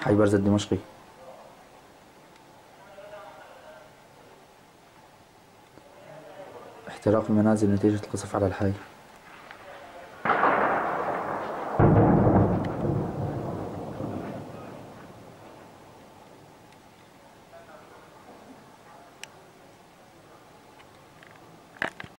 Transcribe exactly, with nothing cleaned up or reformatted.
حي بارزة الدمشقي. احتراق المنازل نتيجة القصف على الحي.